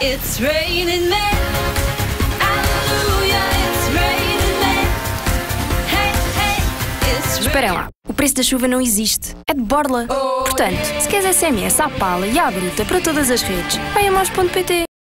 It's raining men. Hallelujah, it's raining men. Hey, hey, it's Esperem lá, o preço da chuva não existe. É de borla. Portanto, se queres SMS à pala e à bruta para todas as redes, vai a mós.pt.